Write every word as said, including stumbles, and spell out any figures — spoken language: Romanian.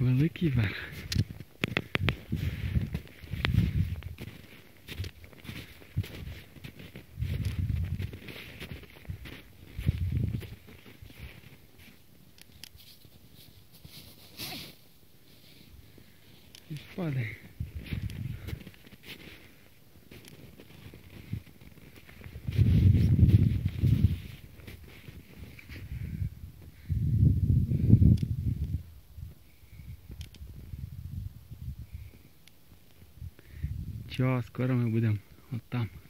Великий верх. І падає. Чого, скоро ми будемо от там.